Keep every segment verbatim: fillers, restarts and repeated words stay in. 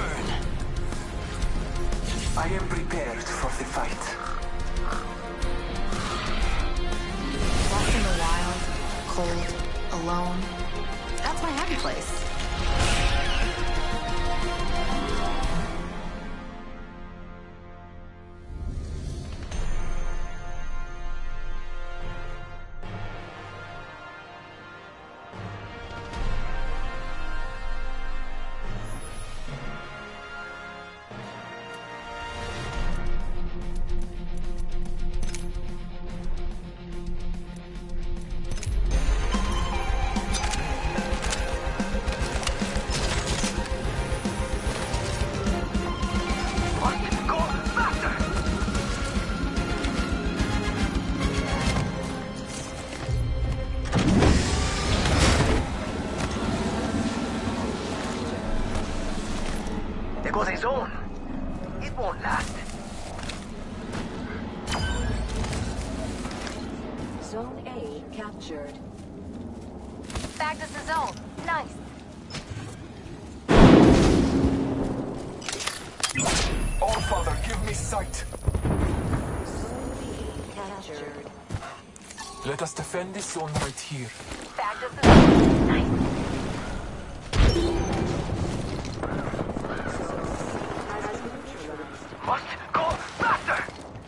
I am prepared for the fight. Lost in the wild, cold, alone. That's my happy place. There goes a zone. It won't last. Zone A captured. Back to the zone. Nice. All Father, give me sight. Zone B captured. Let us defend this zone right here. Back to the zone. Nice. Must go faster!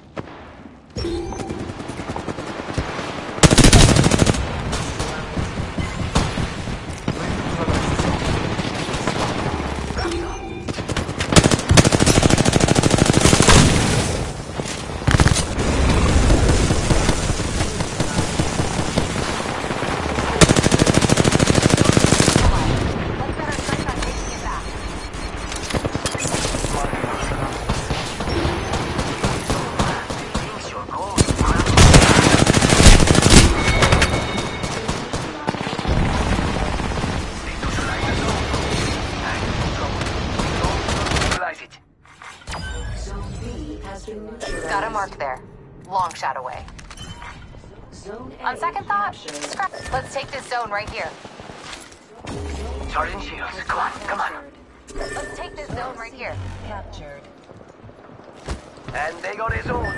Got a mark there. Long shot away. Zone A On second thought, captured. scrap. Let's take this zone right here. Charging shields. Come on, come on. Let's take this zone right here. Captured. And they got a zone.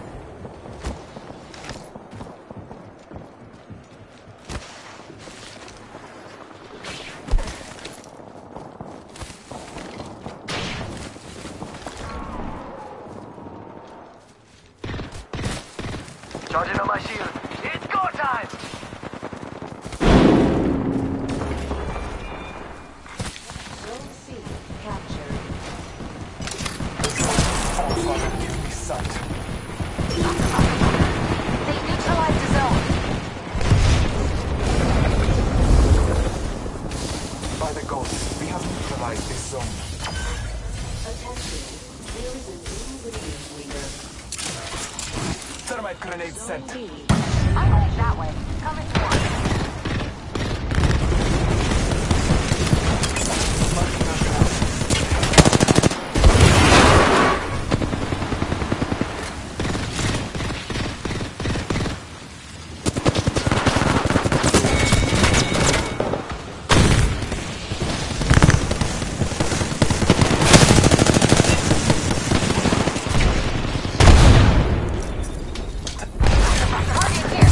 Charging on my shield. It's go time! Zone C captured. All Father, give me sight. They neutralized the zone. By the gods, we have neutralized this zone. Attention. There is a new radiant leader. Thermite grenade Zone sent. B. I'm heading that way. Come if you want. Marking our ground. Target here.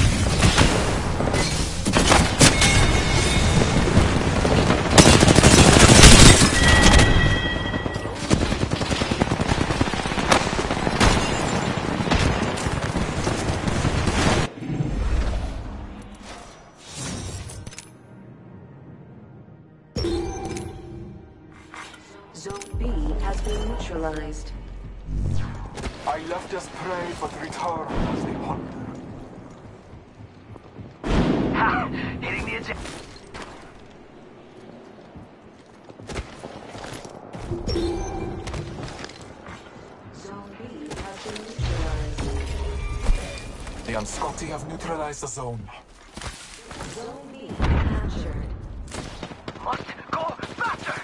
Zone B has been neutralized. I left us prey, but return as they hunger. Ha! Hitting the edge. Zone B has been neutralized. The Anscotti have neutralized the zone. Zone B captured. Must go faster!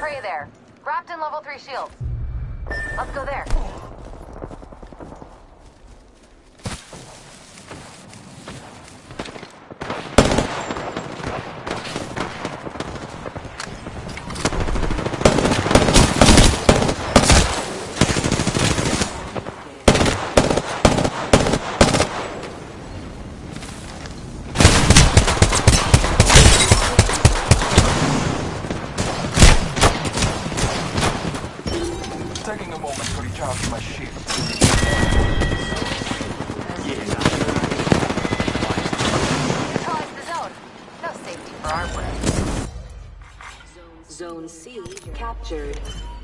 prey there. Wrapped in level three shields. Let's go there. Taking a moment to recharge my shield. Neutralize the zone. No safety for our way. Zone C captured.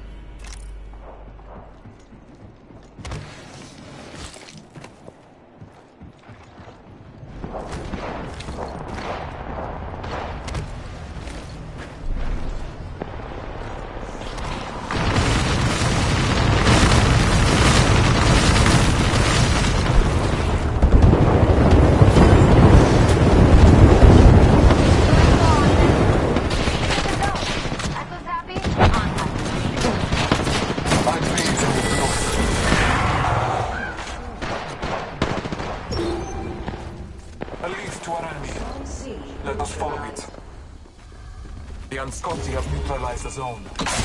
Echo's happy? On time. I breathe in the north. A leaf to our enemy. Zone C. Let us follow it. The Anscoti have neutralized the zone.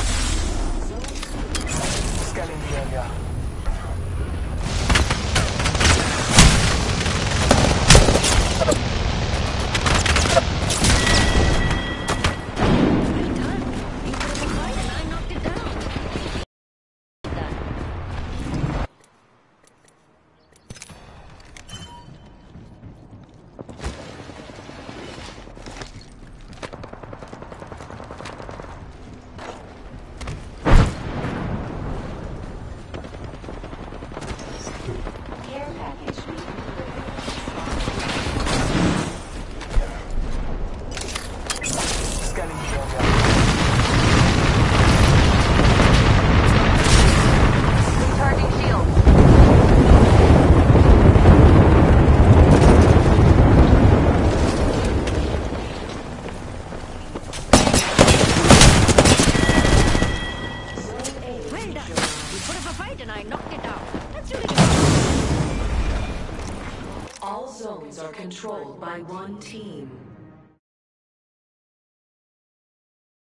Scanning the area. Care package being delivered. Scanning the area. Recharging shields. Zone A. Well done. You put up a fight and I knocked it out. That's really good. All zones are controlled by one team.